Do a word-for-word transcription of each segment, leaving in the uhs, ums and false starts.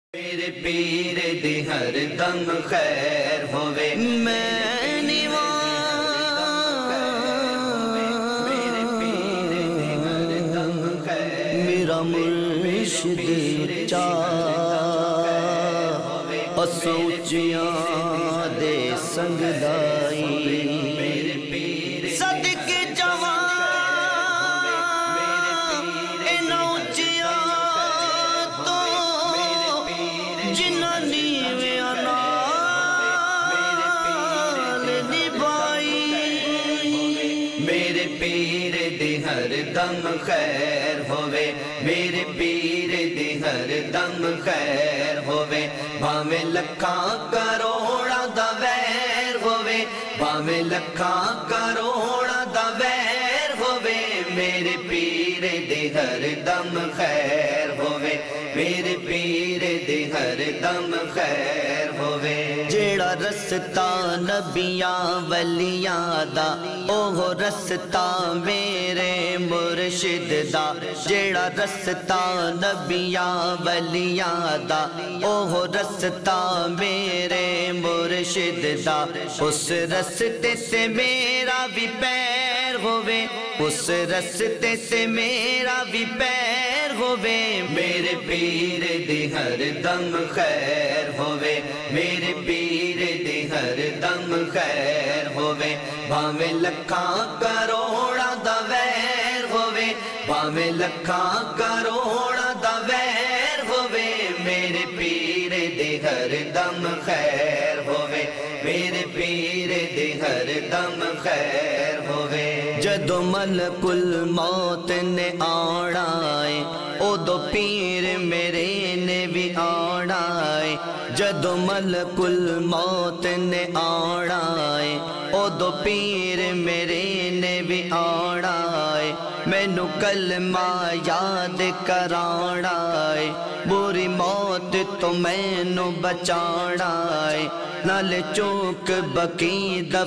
میرے پیر دی ہر دم خیر ہوے میں میرے پیر دی ہر دم خیر میرا مرشد چاہ اسوچیاں دے سنگ لائی میرے پیر صدقے جوان ان اوچیاں تو جنہاں نیویاں نال نبھائی میرے پیر دی ہر دم خیر ہوے میرے پیر دی ہر دم خیر ہوے بھاویں لکھاں کروڑاں دا ویر ہوے بھاویں لکھاں کروڑاں دا ویر ہوے میرے پیر دی ہر دم خیر ہوے میرے پیر دی ہر دم خیر ہوے جیڑا رستہ نبیاں ولیاں دا اوہ رستہ میرے مرشد دا جیڑا رستہ نبیاں ولیاں دا اوہ رستہ میرے مرشد دا اس رستے سے میرا بھی پیر ہوے اس رستے سے میرا بھی پیر ہوے میرے پیر دی ہر دم خیر ہوے میرے پیر دی ہر دم خیر ہوے بھاویں لکھاں کروڑاں دا ویر ہوے بھاویں لکھاں کروڑاں دا ویر ہوے میرے پیر دی ہر دم خیر ہوے میرے پیر دی ہر دم خیر ہوے جدو ملک الموت نے آنا ہے اودو پیر میرے نے بھی آنا ہے جدو ملک الموت نے آنا ہے اودو پیر میرے نے بھی آنا ہے مینو کلمہ یاد کرانا ہے بری موت تو مینو بچانا ہے نال چوک بکی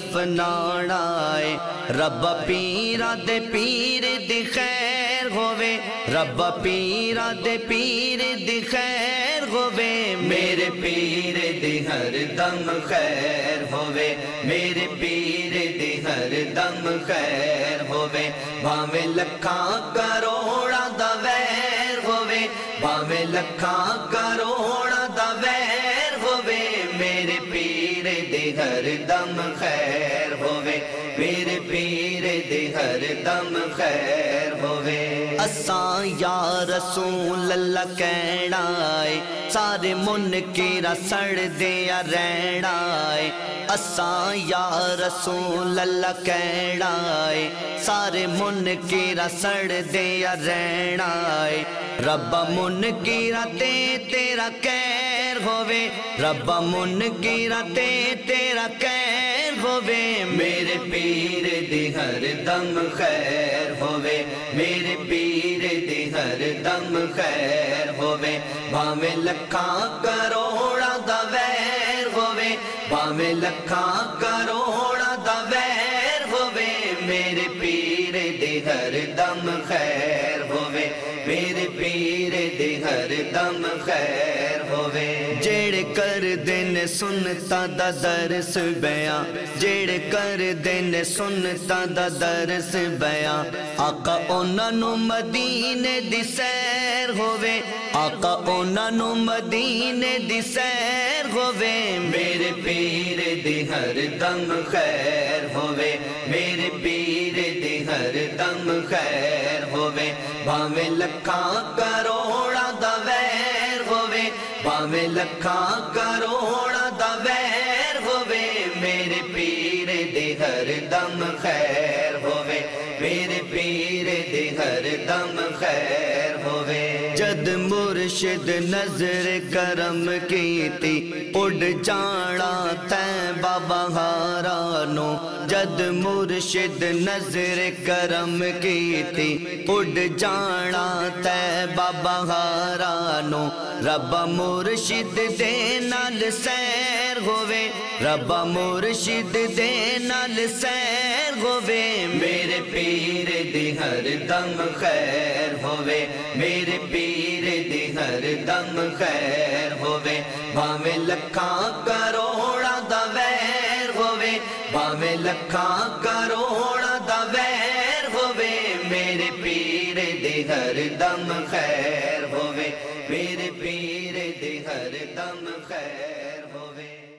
دفنانا ہے رب پیرا دے پیر دی خیر ہوے رب پیرا دے پیر دی خیر ہوے میرے پیر دی ہر دم خیر ہوے میرے پیر دی ہر دم خیر ہوے بھاویں لکھاں کروڑاں دا ویر ہوے بھاویں لکھاں کروڑاں دا ویر ہوے میرے پیر دی ہر دم خیر ہوے میرے پیر دی ہر دم خیر ہوے اساں یا رسول اللہ کہنا ہے سارے منکراں سڑ دیا رہنا ہے اساں یا رسول اللہ کہنا ہے سارے منکراں سڑ دیا رہنا ہے رب منکراں تے تیرا خیر ہوے رب منکراں تے تیرا خیر ہوے میرے پیر دی ہر دم خیر ہوے میرے پیر دی ہر دم خیر ہوے بھاویں لکھاں کروڑاں دا ویر ہوے بھاویں لکھاں کروڑاں دا ویر ہوے میرے پیر دی ہر دم خیر ہوے میرے پیر دی ہر دم خیر ہوے جیڑے کر دن سنتا دا درس بیاں جیڑے کر دن سنتا دا درس بیاں آقا انہاں نو مدینے دی سیر ہوے آقا انہاں نو مدینے دی سیر ہوے میرے پیر دی ہر دم خیر ہوے میرے پیر دی ہر دم خیر ہوے بھاویں لکھاں کروڑاں دا ویر ہوے بھاویں لکھاں کروڑاں دا ویر ہوے میرے پیر دی ہر دم خیر ہوے میرے پیر دی ہر دم خیر ہوے جد مرشد نظر کرم کیتی اڑ جانا تیں بابا ہارانو جد مرشد نظر کرم کیتی اڑ جانا تیں بابا ہارانو رب مرشد دے نال سیر ہوے رب مرشد دے نال سیر ہوے میرے پیر دی ہر دم خیر ہوے میرے پیر دی ہر دم خیر ہوے ਭਾਵੇਂ ਲੱਖਾਂ ਕਰੋੜਾਂ ਦਾ ਵੈਰ ਹੋਵੇ, ਭਾਵੇਂ ਲੱਖਾਂ ਕਰੋੜਾਂ ਦਾ ਵੈਰ ਹੋਵੇ, ਮੇਰੇ ਪੀਰ ਦੇ ਹਰ ਦਮ ਖੈਰ ਹੋਵੇ, ਮੇਰੇ ਪੀਰ ਦੇ ਹਰ ਦਮ ਖੈਰ